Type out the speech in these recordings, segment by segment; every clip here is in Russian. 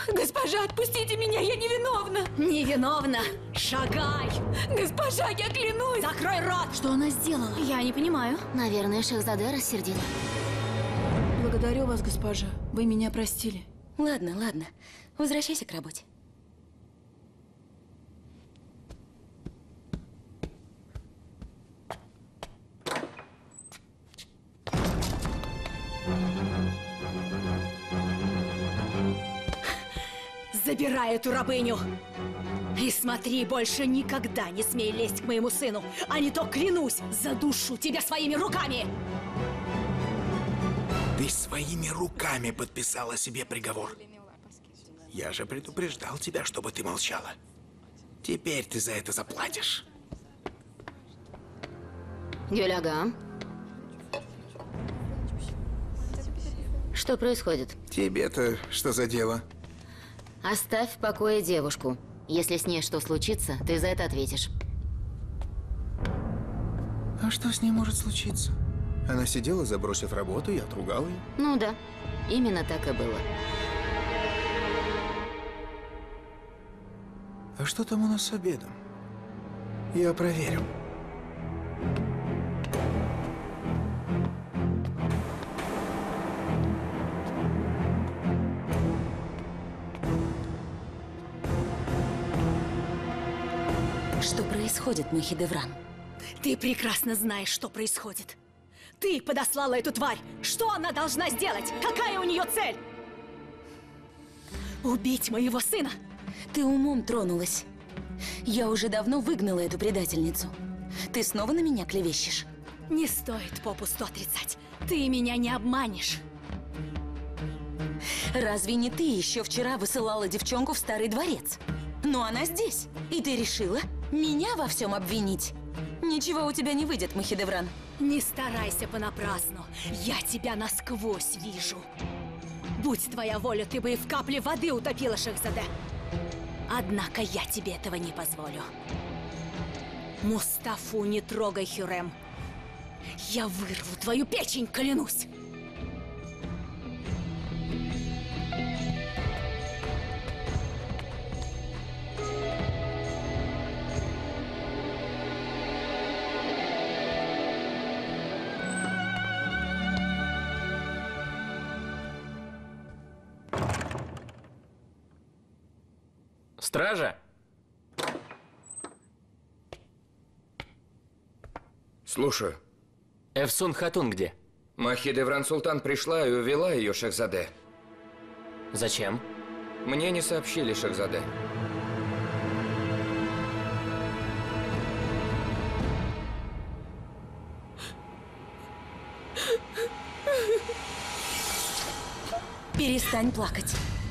Госпожа, отпустите меня, я невиновна! Невиновна! Шагай! Госпожа, я клянусь! Закрой рот! Что она сделала? Я не понимаю. Наверное, Шахзаде рассердила. Благодарю вас, госпожа. Вы меня простили. Ладно, ладно. Возвращайся к работе. Забирай эту рабыню! И смотри, больше никогда не смей лезть к моему сыну, а не то, клянусь, задушу тебя своими руками! Ты своими руками подписала себе приговор. Я же предупреждал тебя, чтобы ты молчала. Теперь ты за это заплатишь. Гюляга. Что происходит? Тебе-то что за дело? Оставь в покое девушку. Если с ней что случится, ты за это ответишь. А что с ней может случиться? Она сидела, забросив работу, я отругал ее. Ну да, именно так и было. А что там у нас с обедом? Я проверю. Что происходит, мой Хидевран? Ты прекрасно знаешь, что происходит. Ты подослала эту тварь. Что она должна сделать? Какая у нее цель? Убить моего сына? Ты умом тронулась. Я уже давно выгнала эту предательницу. Ты снова на меня клевещешь? Не стоит попусту отрицать. Ты меня не обманешь. Разве не ты еще вчера высылала девчонку в Старый дворец? Но она здесь. И ты решила меня во всем обвинить? Ничего у тебя не выйдет, Махидевран. Не старайся понапрасну. Я тебя насквозь вижу. Будь твоя воля, ты бы и в капле воды утопила Шахзаде. Однако я тебе этого не позволю. Мустафу не трогай, Хюррем. Я вырву твою печень, клянусь. Стража! Слушаю. Эфсун Хатун где? Махидевран Султан пришла и увела ее, Шахзаде. Зачем? Мне не сообщили, Шахзаде. Перестань плакать.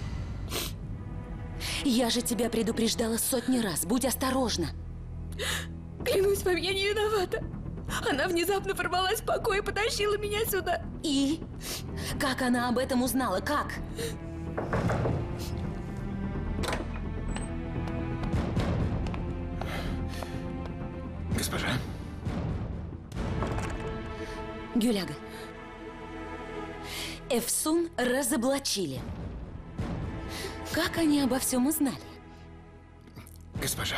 Я же тебя предупреждала сотни раз. Будь осторожна. Клянусь вам, я не виновата. Она внезапно ворвалась в покой и потащила меня сюда. И? Как она об этом узнала? Как? Госпожа? Гюляга. Эфсун разоблачили. Как они обо всем узнали? Госпожа.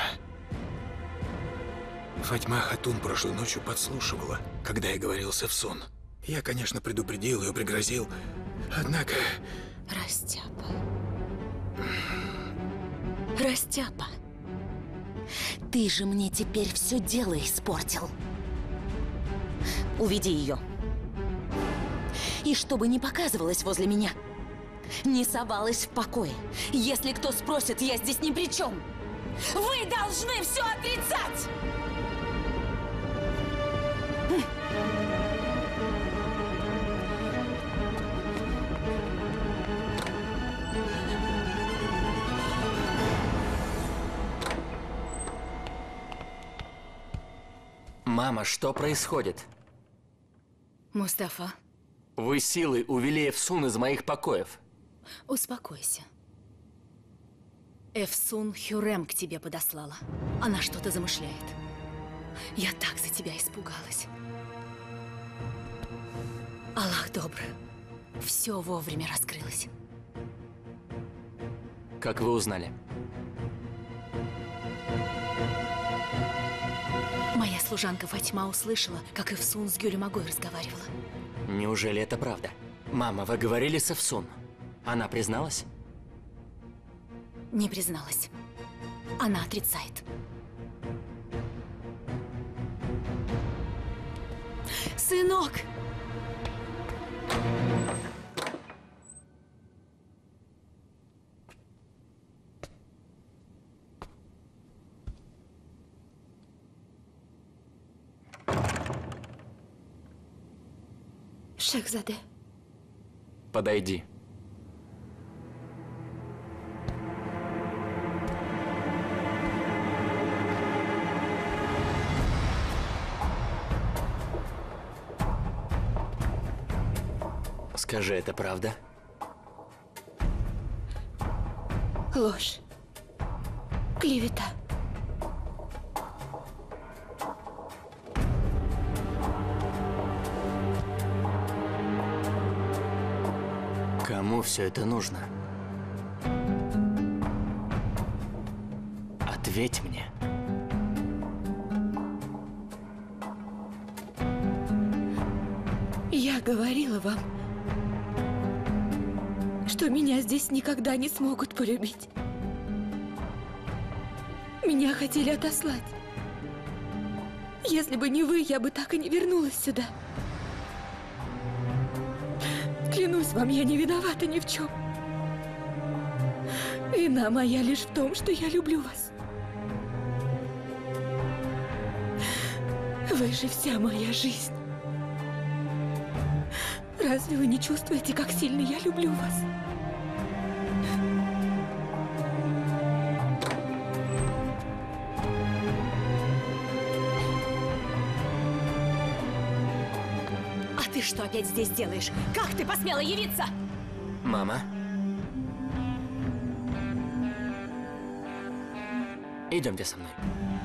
Фатьма Хатун прошлой ночью подслушивала, когда я говорил с Эфсун. Я, конечно, предупредил ее, пригрозил. Однако... Растяпа. Растяпа. Ты же мне теперь все дело испортил. Уведи ее. И чтобы не показывалась возле меня. Не совалась в покое. Если кто спросит, я здесь ни при чем. Вы должны все отрицать! Мама, что происходит? Мустафа, Вы силой увели Эфсун из моих покоев. успокойся. Эфсун Хюррем к тебе подослала. Она что-то замышляет. Я так за тебя испугалась. Аллах добр. Все вовремя раскрылось. Как вы узнали? Моя служанка Фатима услышала, как Эфсун с Гюлемагой разговаривала. Неужели это правда? Мама, вы говорили с Эфсун? Она призналась? Не призналась. Она отрицает. Сынок! Шехзаде. Подойди. Скажи, это правда? Ложь. Клевета. Кому все это нужно? Ответь мне. Я говорила вам, что меня здесь никогда не смогут полюбить. Меня хотели отослать. Если бы не вы, я бы так и не вернулась сюда. Клянусь вам, я не виновата ни в чем. Вина моя лишь в том, что я люблю вас. Вы же вся моя жизнь. Разве вы не чувствуете, как сильно я люблю вас? А ты что опять здесь делаешь? Как ты посмела явиться? Мама? Идемте со мной.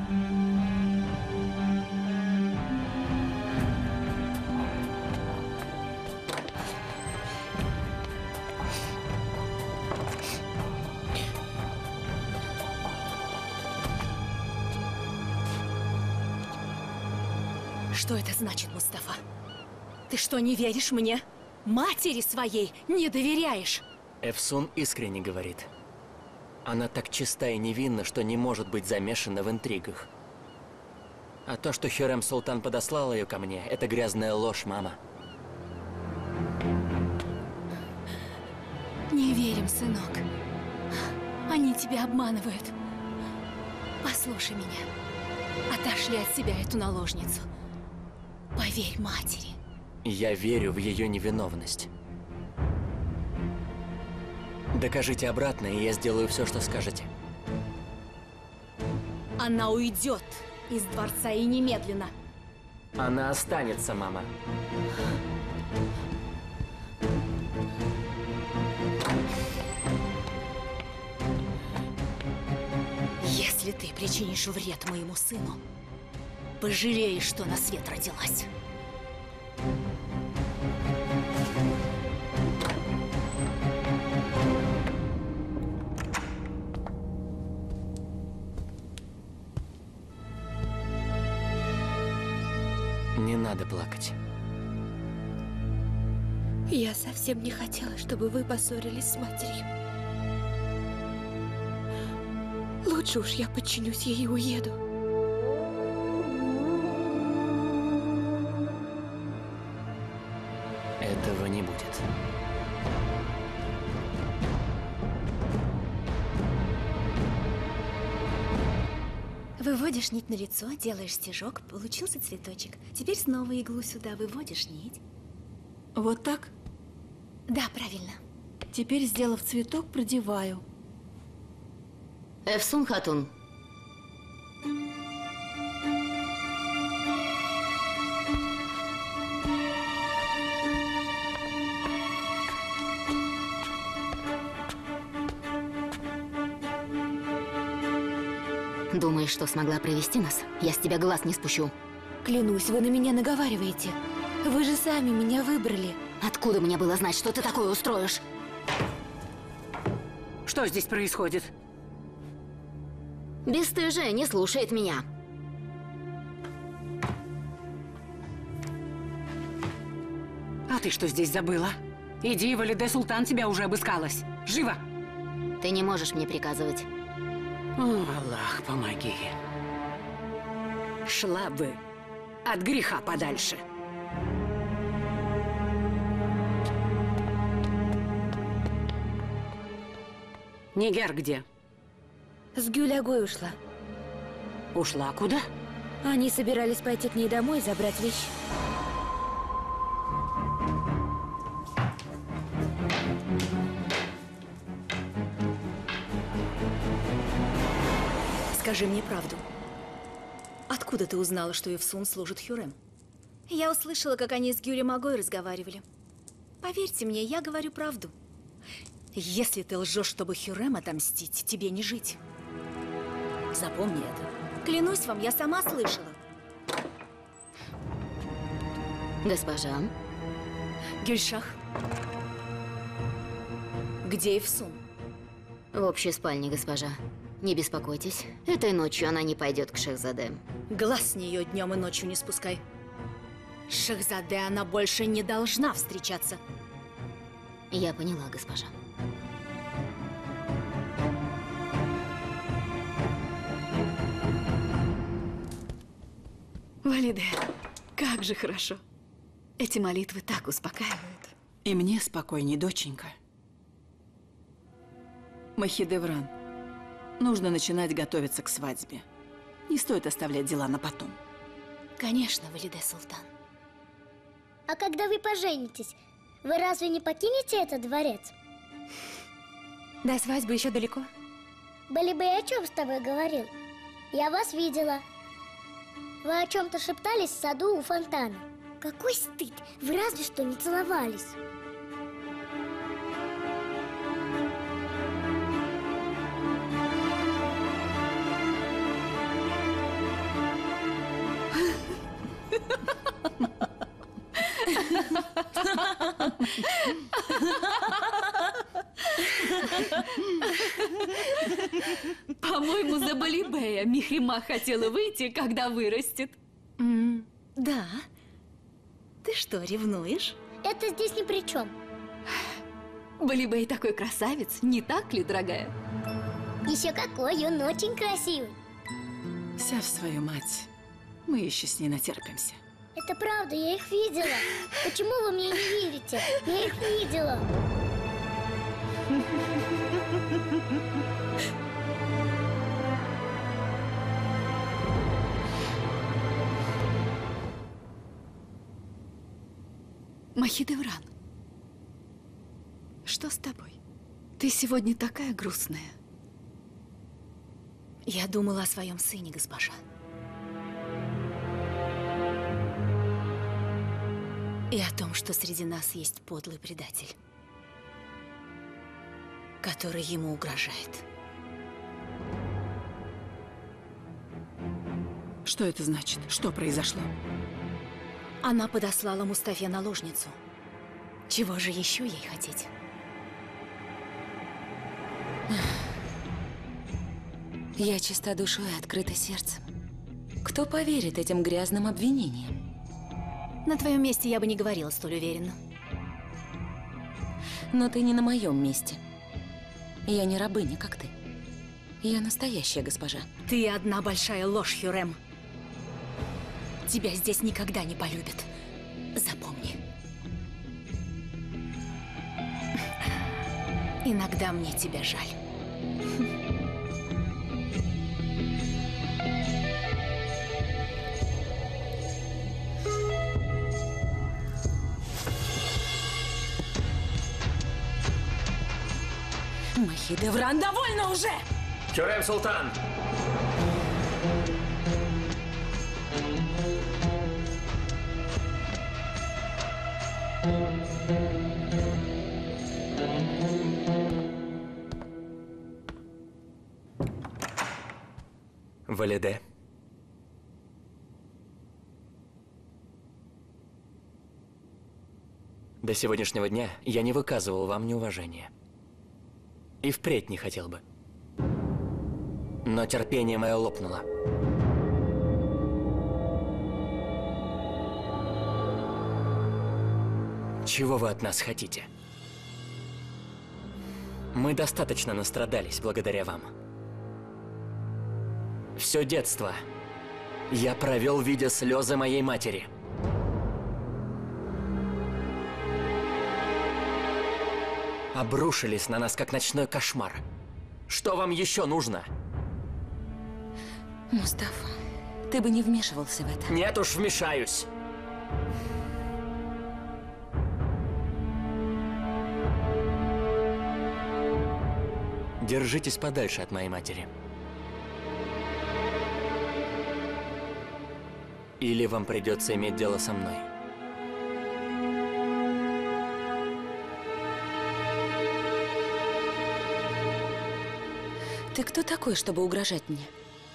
Что это значит, Мустафа? Ты что, не веришь мне? Матери своей не доверяешь? Эфсун искренне говорит. Она так чиста и невинна, что не может быть замешана в интригах. А то, что Хюррем Султан подослал ее ко мне, это грязная ложь, мама. Не верим, сынок. Они тебя обманывают. Послушай меня. Отошли от себя эту наложницу. Поверь матери. Я верю в ее невиновность. Докажите обратно, и я сделаю все, что скажете. Она уйдет из дворца и немедленно. Она останется, мама. Если ты причинишь вред моему сыну, пожалеешь, что на свет родилась. Не надо плакать. Я совсем не хотела, чтобы вы поссорились с матерью. Лучше уж я подчинюсь ей и уеду. Этого не будет. Выводишь нить на лицо, делаешь стежок, получился цветочек. Теперь снова иглу сюда выводишь нить. Вот так? Да, правильно. Теперь, сделав цветок, продеваю. Эфсун Хатун. Думаешь, что смогла провести нас? Я с тебя глаз не спущу. Клянусь, вы на меня наговариваете. Вы же сами меня выбрали. Откуда мне было знать, что ты такое устроишь? Что здесь происходит? Бесстыжая не слушает меня. А ты что здесь забыла? Иди, Валиде Султан тебя уже обыскалась. Живо! Ты не можешь мне приказывать. О, Аллах, помоги. Шла бы от греха подальше. Нигер где? С Гюлягой ушла. Ушла куда? Они собирались пойти к ней домой и забрать вещи. Скажи мне правду. Откуда ты узнала, что Евсун служит Хюррем? Я услышала, как они с Гюлем Агой разговаривали. Поверьте мне, я говорю правду. Если ты лжешь, чтобы Хюррем отомстить, тебе не жить. Запомни это. Клянусь вам, я сама слышала. Госпожа, Гюльшах, где Евсун? в общей спальне, госпожа. Не беспокойтесь, этой ночью она не пойдет к Шехзаде. Глаз с нее днем и ночью не спускай. С Шехзаде она больше не должна встречаться. Я поняла, госпожа. Валиде, как же хорошо. Эти молитвы так успокаивают. И мне спокойней, доченька. Махидевран, нужно начинать готовиться к свадьбе. Не стоит оставлять дела на потом. Конечно, Валиде Султан. А когда вы поженитесь, вы разве не покинете этот дворец? До свадьбы еще далеко. Балибей о чем с тобой говорил? Я вас видела. Вы о чем-то шептались в саду у фонтана. Какой стыд! Вы разве что не целовались. По-моему, за Балибея Михрима хотела выйти, когда вырастет. Да. Ты что, ревнуешь? Это здесь ни при чем. Балибей такой красавец, не так ли, дорогая? Еще какой, он очень красивый. Вся в свою мать. Мы еще с ней натерпимся. Это правда, я их видела. Почему вы мне не верите? Я их видела. Махидевран, что с тобой? Ты сегодня такая грустная. Я думала о своем сыне, госпожа. И о том, что среди нас есть подлый предатель, который ему угрожает. Что это значит? Что произошло? Она подослала Мустафе наложницу. Чего же еще ей хотеть? Я чиста душой и открыта сердцем. Кто поверит этим грязным обвинениям? На твоем месте я бы не говорила столь уверенно. Но ты не на моем месте. Я не рабыня, как ты. Я настоящая госпожа. Ты одна большая ложь, Хюррем. Тебя здесь никогда не полюбят. Запомни. Иногда мне тебя жаль. Махидевран, довольно уже! Хюррем Султан! Валиде. До сегодняшнего дня я не выказывал вам неуважения. И впредь не хотел бы. Но терпение мое лопнуло. Чего вы от нас хотите? Мы достаточно настрадались благодаря вам. Все детство я провел, видя слезы моей матери. Обрушились на нас, как ночной кошмар. Что вам еще нужно? Мустафа, ты бы не вмешивался в это. Нет уж, вмешаюсь. Держитесь подальше от моей матери. Или вам придется иметь дело со мной. Ты кто такой, чтобы угрожать мне?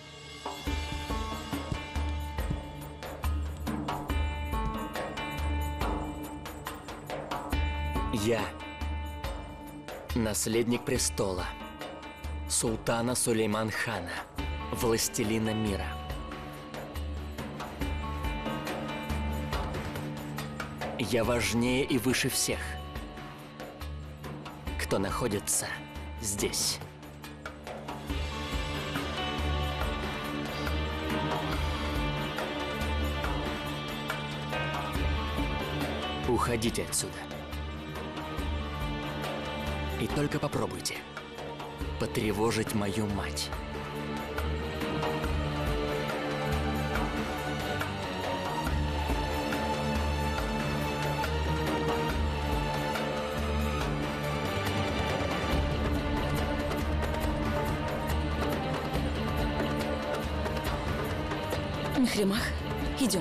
Я наследник престола, султана Сулейман-хана, властелина мира. Я важнее и выше всех, кто находится здесь. Уходите отсюда. И только попробуйте потревожить мою мать. Мехримах, идем.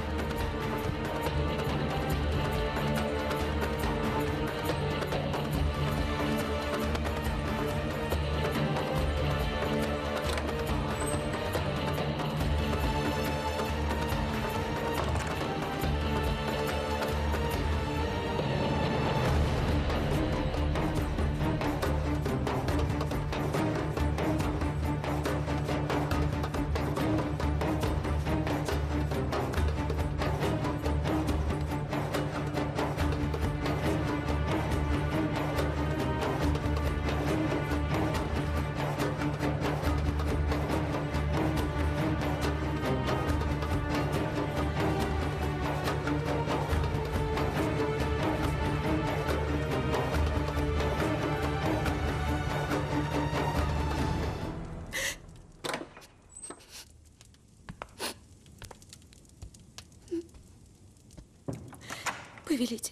Повелитель.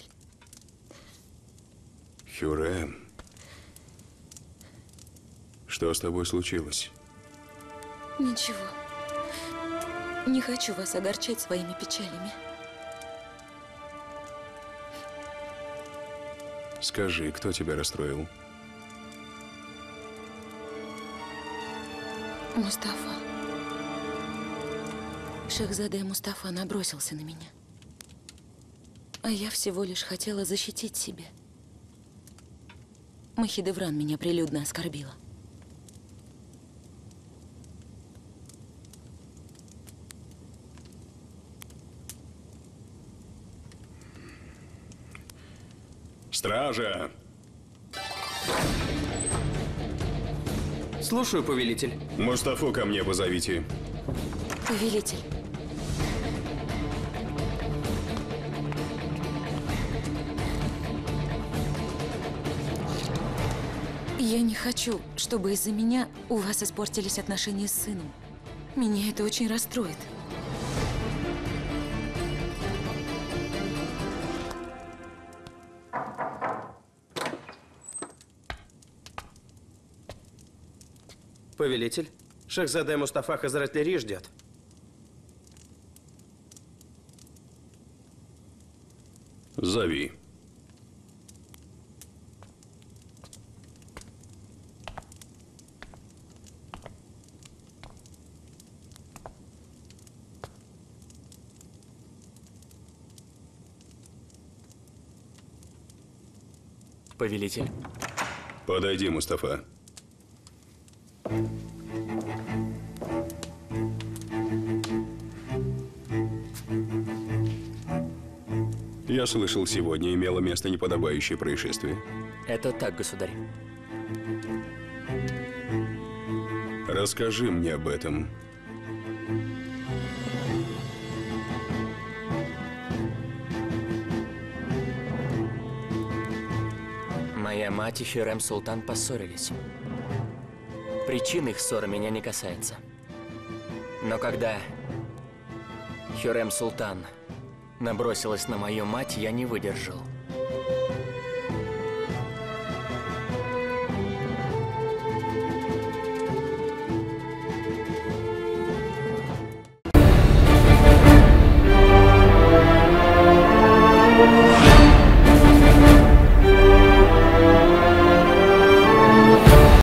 Хюррем, что с тобой случилось? Ничего. Не хочу вас огорчать своими печалями. Скажи, кто тебя расстроил? Мустафа. Шахзаде Мустафа набросился на меня. А я всего лишь хотела защитить себя. Махидевран меня прилюдно оскорбила. Стража! Слушаю, повелитель. Мустафу ко мне позовите. Повелитель. Я не хочу, чтобы из-за меня у вас испортились отношения с сыном. Меня это очень расстроит. Повелитель, Шахзаде Мустафа Хазратляри ждет. Зови. Повелитель. Подойди, Мустафа. Я слышал, сегодня имело место неподобающее происшествие. Это так, государь. Расскажи мне об этом. Моя мать и Хюррем Султан поссорились. Причин их ссоры меня не касается. Но когда Хюррем Султан набросилась на мою мать, я не выдержал.